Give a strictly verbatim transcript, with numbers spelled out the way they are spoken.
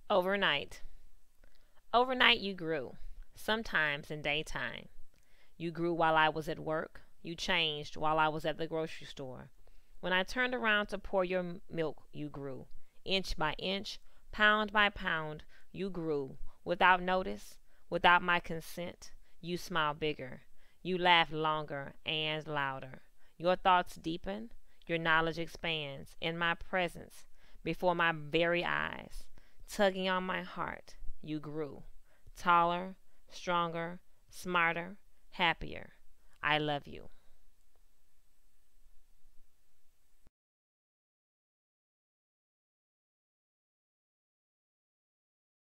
Overnight. Overnight you grew, sometimes in daytime. You grew while I was at work. You changed while I was at the grocery store. When I turned around to pour your m- milk, you grew. Inch by inch, pound by pound, you grew. Without notice, without my consent, you smiled bigger. You laughed longer and louder. Your thoughts deepen, your knowledge expands in my presence, before my very eyes. Tugging on my heart, you grew. Taller, stronger, smarter, happier. I love you.